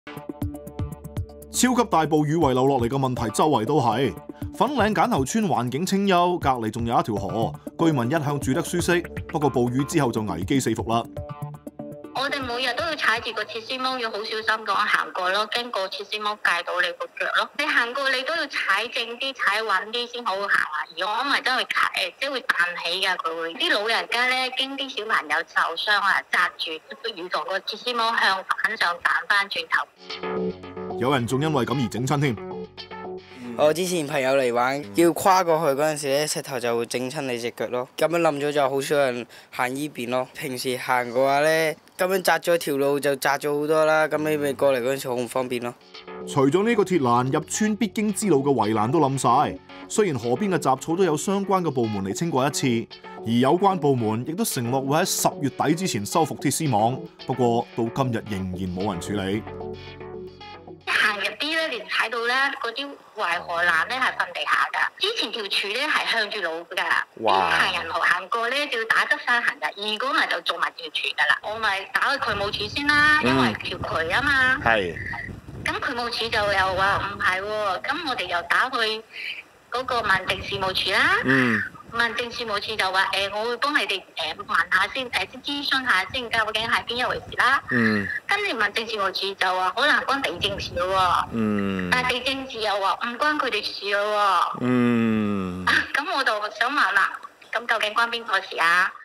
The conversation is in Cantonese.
超級大暴雨遺留落嚟嘅問題，周圍都係。粉嶺簡頭村環境清幽，隔離仲有一條河，居民一向住得舒適。不過暴雨之後就危機四伏啦。 我哋每日都要踩住個鐵絲網，要好小心咁行過咯，經過鐵絲網界到你個腳咯。你行過你都要踩正啲、踩穩啲先好行啊！如果唔係真係即係會彈起㗎，佢會。啲老人家咧驚啲小朋友受傷啊，紮住預防個鐵絲網向反上彈翻轉頭。 有人仲因為咁而整親添。 我之前朋友嚟玩，要跨過去嗰陣時咧，石頭就會整親你隻腳咯。咁樣冧咗就好少人行依邊咯。平時行嘅話咧，咁樣窄咗條路就窄咗好多啦。咁你咪過嚟嗰陣時好唔方便咯。 除咗呢個鐵欄，入村必經之路嘅圍欄都冧晒。雖然河邊嘅雜草都有相關嘅部門嚟清過一次，而有關部門亦都承諾會喺10月底之前修復鐵絲網。不過到今日仍然冇人處理。 行入啲咧，你睇到咧嗰啲圍河欄咧係瞓地下㗎。之前條柱咧係向住路㗎，行人行過咧就要打側身行㗎。如果唔係就做埋條柱㗎啦。我咪打去渠務處先啦，因為條渠啊嘛。係。咁渠務處就又話唔係喎，咁我哋又打去嗰個民政事務處啦。民政事務處就話我會幫你哋問下先，先諮詢下先，究竟係邊一回事啦。跟住民政事務處就話可能關地政事咯喎。但係地政事又話唔關佢哋事咯喎。咁我就想問啦，咁究竟關邊個事啊？